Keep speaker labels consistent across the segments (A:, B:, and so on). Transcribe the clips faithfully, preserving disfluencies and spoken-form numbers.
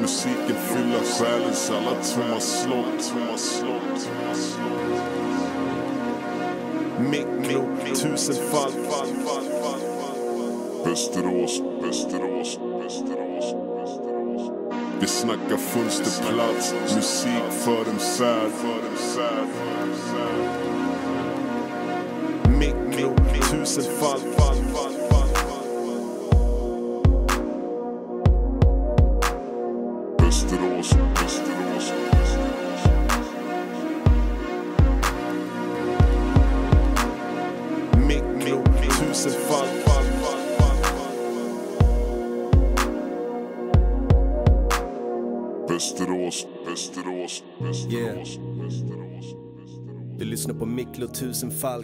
A: musiken fyller själens alla tomma slott, tomma slott. Mikro, tusen fall. Västerås, Västerås, Västerås, Västerås. Vi snackar fönsterplats, musik för en särd, för en särd. Mikro, tusen fall. Västerås, Västerås, Västerås. Mikro, tusen fall. Västerås, Västerås, Västerås,
B: yeah.
A: Västerås.
B: Du lyssnar på Miklo tusen Falk.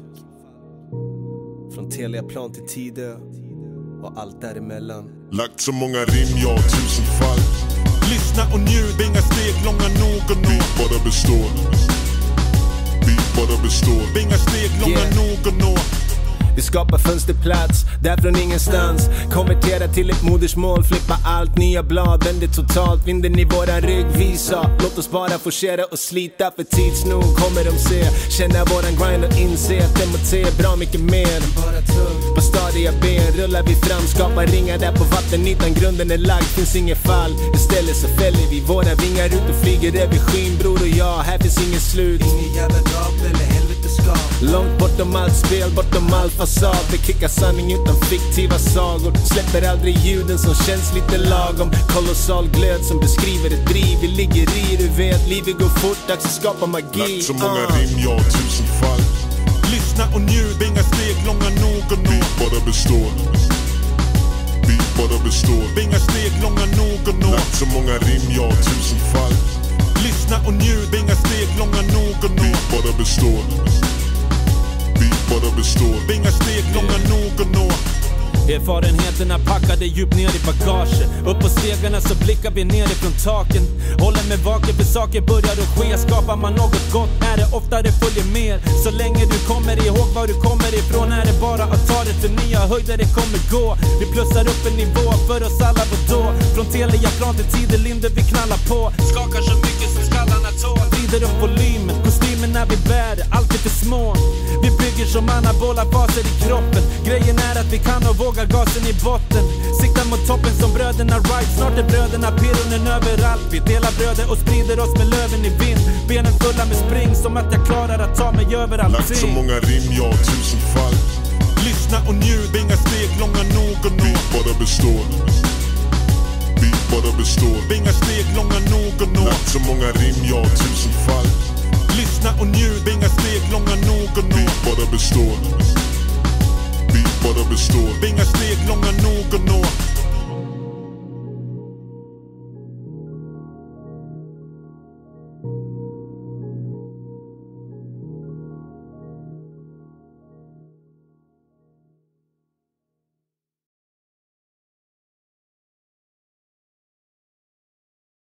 B: Från Teliaplan till Tidö och allt däremellan.
A: Lagt så många rim, ja, tusen fall.
C: Lyssna och njut, inga steg långa nog och nå.
A: Beat bara består. Beat bara består.
C: Inga steg långa
B: Yeah.
C: nog och nå.
B: Vi skapar fönsterplats, där från ingenstans. Konvertera till ett modersmål, flippa allt. Nya blad, vänder totalt, vinden i våran rygg. Visa, låt oss bara forcera och slita. För tids nog kommer de se, känna våran grind och inse att det är bra mycket mer. På stadiga ben rullar vi fram, skapar ringar där på vattenytan. Grunden är lagd, finns inget fall. Istället så fäller vi våra vingar ut och flyger över skyn. Bror och jag, här finns inget slut.
D: Ingen jävla gap eller helveteskap.
B: Långt bortom allt spel, bortom all fasad. Vi kickar sanning utan fiktiva sagor. Släpper aldrig ljuden som känns lite lagom. Kolossal glöd som beskriver ett driv. Vi ligger i, du vet, livet går fort, dags att skapa magi.
A: Lagt så många
B: uh.
A: rim, ja, tusen fall.
C: Lyssna och njut, inga steg långa nog och nå.
A: Beat bara består. Beat bara består.
C: Inga steg långa nog och nå.
A: Lagt så många rim, ja, tusen fall.
C: Lyssna och njut, inga steg långa nog och nå.
A: Beat bara består. Beat bara består.
C: Inga steg långa nog och nå.
E: Erfarenheterna packade djupt ner i bagaget. Upp på stegarna så blickar vi ner ifrån taken. Håller mig vaken för saker börjar att ske. Skapar man något gott är det ofta det följer mer. Så länge du kommer ihåg var du kommer ifrån är det bara att ta det till nya höjder det kommer gå. Vi plussar upp en nivå för oss alla vadå. Från Teliaplan till Tidelinder vi knallar på. Skakar så mycket som skallarna tål. Vrider upp volymen, kostymen när vi bär det, alltid för små. Vi bygger som anabola baser i kroppen. Grejen är att vi kan och vågar gasen i botten. Siktar mot toppen som bröderna Wright. Snart är bröderna Pirunen överallt. Vi delar bröder och sprider oss med löven i vind. Benen fulla med spring som att jag klarar att ta mig över allting.
A: Lagt så många rim, ja, tusen fall.
C: Lyssna och njut, inga steg långa nog och nå.
A: Beat bara består. Beat bara består.
C: Inga steg långa nog och nå.
A: Lagt så många rim, ja, tusen fall.
C: Lyssna och njut, inga steg långa nog och nå.
A: Beat bara består. Beat bara består.
C: Inga steg långa nog och nå.